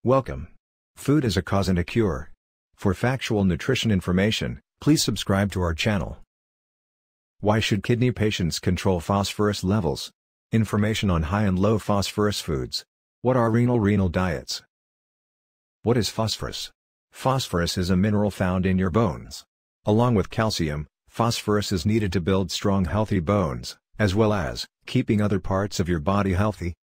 Welcome. Food is a cause and a cure. For factual nutrition information, please subscribe to our channel. Why should kidney patients control phosphorus levels? Information on high and low phosphorus foods. What are renal diets? What is phosphorus? Phosphorus is a mineral found in your bones. Along with calcium, phosphorus is needed to build strong healthy bones, as well as keeping other parts of your body healthy.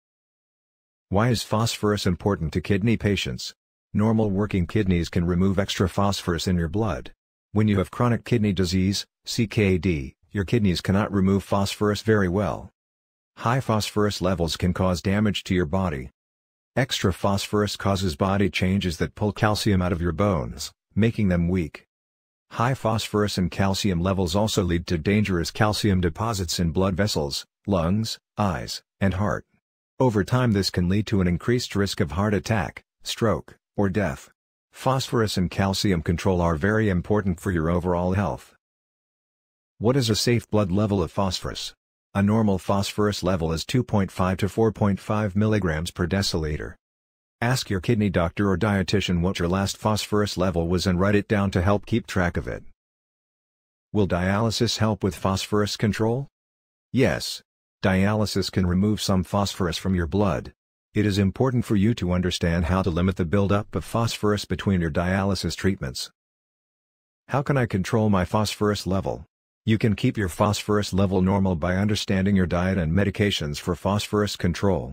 Why is phosphorus important to kidney patients? Normal working kidneys can remove extra phosphorus in your blood. When you have chronic kidney disease, CKD, your kidneys cannot remove phosphorus very well. High phosphorus levels can cause damage to your body. Extra phosphorus causes body changes that pull calcium out of your bones, making them weak. High phosphorus and calcium levels also lead to dangerous calcium deposits in blood vessels, lungs, eyes, and heart. Over time this can lead to an increased risk of heart attack, stroke, or death. Phosphorus and calcium control are very important for your overall health. What is a safe blood level of phosphorus? A normal phosphorus level is 2.5 to 4.5 mg per deciliter. Ask your kidney doctor or dietitian what your last phosphorus level was and write it down to help keep track of it. Will dialysis help with phosphorus control? Yes. Dialysis can remove some phosphorus from your blood. It is important for you to understand how to limit the buildup of phosphorus between your dialysis treatments. How can I control my phosphorus level? You can keep your phosphorus level normal by understanding your diet and medications for phosphorus control.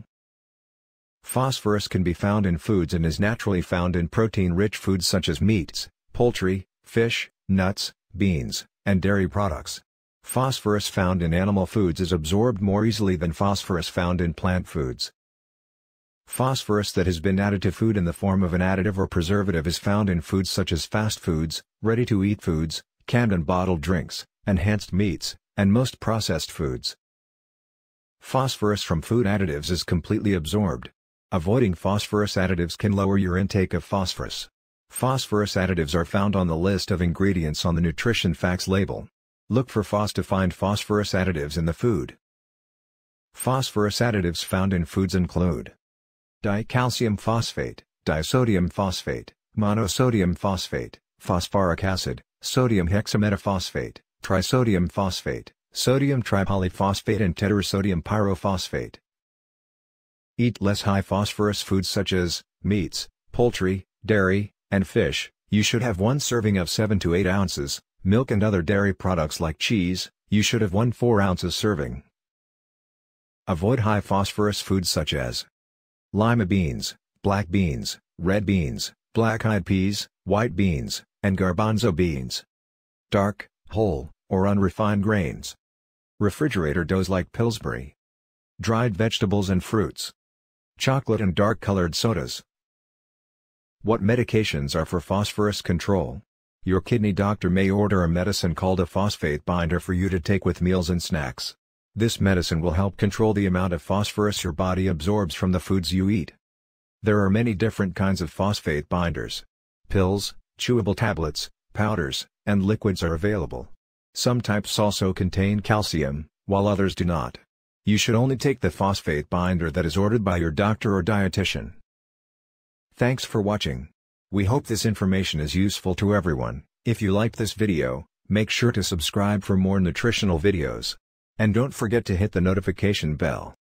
Phosphorus can be found in foods and is naturally found in protein-rich foods such as meats, poultry, fish, nuts, beans, and dairy products. Phosphorus found in animal foods is absorbed more easily than phosphorus found in plant foods. Phosphorus that has been added to food in the form of an additive or preservative is found in foods such as fast foods, ready-to-eat foods, canned and bottled drinks, enhanced meats, and most processed foods. Phosphorus from food additives is completely absorbed. Avoiding phosphorus additives can lower your intake of phosphorus. Phosphorus additives are found on the list of ingredients on the nutrition facts label. Look for Phos to find phosphorus additives in the food. Phosphorus additives found in foods include dicalcium phosphate, disodium phosphate, monosodium phosphate, phosphoric acid, sodium hexametaphosphate, trisodium phosphate, sodium tripolyphosphate and tetrasodium pyrophosphate. Eat less high phosphorus foods such as meats, poultry, dairy, and fish. You should have one serving of 7 to 8 ounces. Milk and other dairy products like cheese, you should have 1 4 ounces serving. Avoid high phosphorus foods such as lima beans, black beans, red beans, black-eyed peas, white beans, and garbanzo beans. Dark, whole, or unrefined grains. Refrigerator doughs like Pillsbury. Dried vegetables and fruits. Chocolate and dark-colored sodas. What medications are for phosphorus control? Your kidney doctor may order a medicine called a phosphate binder for you to take with meals and snacks. This medicine will help control the amount of phosphorus your body absorbs from the foods you eat. There are many different kinds of phosphate binders. Pills, chewable tablets, powders, and liquids are available. Some types also contain calcium, while others do not. You should only take the phosphate binder that is ordered by your doctor or dietitian. Thanks for watching. We hope this information is useful to everyone. If you liked this video, make sure to subscribe for more nutritional videos. And don't forget to hit the notification bell.